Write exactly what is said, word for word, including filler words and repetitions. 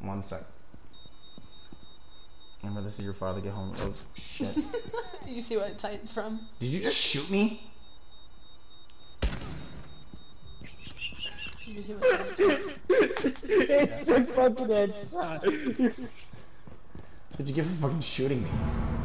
One sec. Remember, this is your father. Get home. Oh shit! You see what site it's from? Did you just shoot me? Did you see what site it's from? It's a fucking headshot. Did you give for fucking shooting me?